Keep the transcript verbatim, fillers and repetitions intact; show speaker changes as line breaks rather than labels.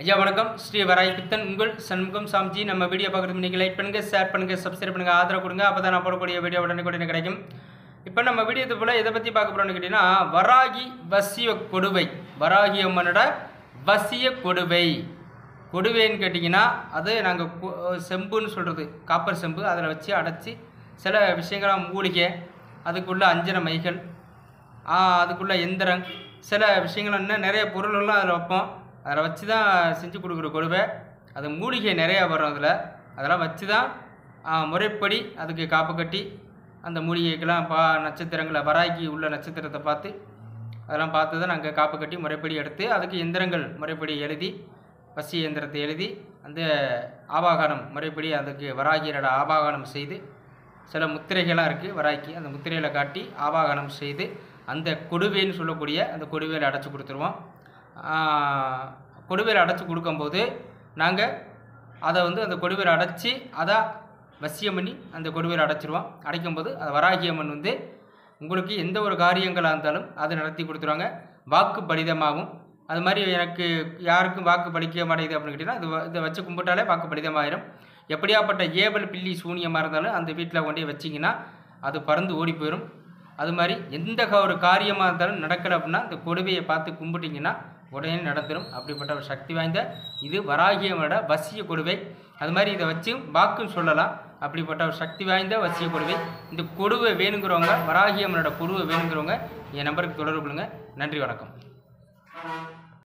ஐயா வணக்கம். ஸ்ரீ வராய் பித்தன் உங்கள் சண்முகம் சாமிஜி. நம்ம வீடியோ பார்க்குறதுக்கு நீங்கள் லைக் பண்ணுங்கள், ஷேர் பண்ணுங்கள், சப்ஸ்கிரைப் பண்ணுங்கள், ஆதரவு கொடுங்க. அப்போ தான் நான் போடக்கூடிய வீடியோ உடனே உடனே கிடைக்கும். இப்போ நம்ம வீடியோ போல் எதை பற்றி பார்க்க போகிறோம்னு கேட்டிங்கன்னா, வராகி வசிய கொடுவை. வராகி அம்மனோட வசிய கொடுவை. கொடுவைன்னு கேட்டிங்கன்னா அது நாங்கள் செம்புன்னு சொல்கிறது, காப்பர் செம்பு. அதில் வச்சு அடைச்சி சில விஷயங்களாக மூலிகை, அதுக்குள்ளே அஞ்சன மைகள், அதுக்குள்ளே எந்திரம், சில விஷயங்கள் இன்னும் நிறைய பொருளெல்லாம் அதில் வைப்போம். அதில் வச்சு தான் செஞ்சு கொடுக்குற கொடுவை. அது மூலிகை நிறையா வரும் அதில். அதெல்லாம் வச்சு தான் முறைப்படி அதுக்கு காப்பு கட்டி அந்த மூலிகைக்கெல்லாம் பா நட்சத்திரங்களை வராகி உள்ள நட்சத்திரத்தை பார்த்து அதெல்லாம் பார்த்து தான் நாங்கள் காப்பு கட்டி முறைப்படி எடுத்து அதுக்கு எந்திரங்கள் முறைப்படி எழுதி, வசி எந்திரத்தை எழுதி அந்த ஆபாகனம் முறைப்படி அதுக்கு வராகியோட ஆபாகனம் செய்து, சில முத்திரைகளாக இருக்குது வராகி, அந்த முத்திரைகளை காட்டி ஆபாகனம் செய்து அந்த கொடுவைன்னு சொல்லக்கூடிய அந்த கொடுவையில் அடைச்சி கொடுத்துருவோம். கொடுவையில் அடைச்சி கொடுக்கும்போது நாங்கள் அதை வந்து அந்த கொடுவையில் அடைச்சி அதை வசியம் பண்ணி அந்த கொடுவையில் அடைச்சிருவோம். அடைக்கும்போது அது வராகி அம்மன் வந்து உங்களுக்கு எந்த ஒரு காரியங்களாக இருந்தாலும் அதை நடத்தி கொடுத்துருவாங்க. வாக்கு பலிதமாகும். அது மாதிரி எனக்கு யாருக்கும் வாக்கு பலிக்க மாட்டேங்குது அப்படின்னு கேட்டிங்கன்னா இது இதை வச்சு கும்பிட்டாலே வாக்கு பலிதமாயிரும். எப்படியாப்பட்ட ஏவல் பில்லி சூனியமாக இருந்தாலும் அந்த வீட்டில் கொண்டே வச்சிங்கன்னா அது பறந்து ஓடி போயிடும். அது மாதிரி எந்த ஒரு காரியமாக இருந்தாலும் நடக்கலை அப்படின்னா இந்த கொடுவையை பார்த்து கும்பிட்டிங்கன்னா உடனே நடந்துடும். அப்படிப்பட்ட ஒரு சக்தி வாய்ந்த இது வராகியமோட வசிய கொடுவை. அது மாதிரி இதை வச்சு வாக்குன்னு சொல்லலாம். அப்படிப்பட்ட ஒரு சக்தி வாய்ந்த வசிய கொடுவை. இந்த கொடுவை வேணுங்கிறவங்க, வராகியம்மனோட கொடுவை வேணுங்கிறவங்க என் நம்பருக்கு தொடர்பு கொள்ளுங்கள். நன்றி, வணக்கம்.